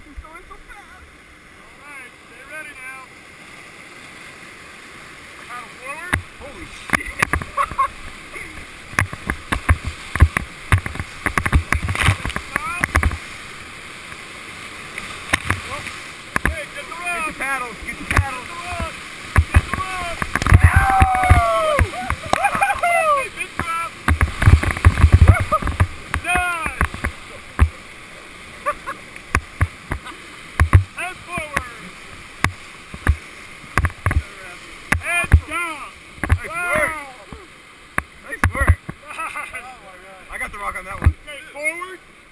He's going so fast. Alright, stay ready now. Paddle forward. Holy shit. Stop. Oh, hey, get the rope. Get the paddles. Get the paddles. Get the rope. Get the rope. Hey, big drop. Nice. Head forward. Head down. Nice work. Nice work. Nice. I got the rock on that one. Okay, forward.